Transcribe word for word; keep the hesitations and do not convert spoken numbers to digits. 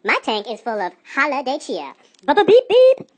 My tank is full of holiday cheer. Ba-ba beep beep.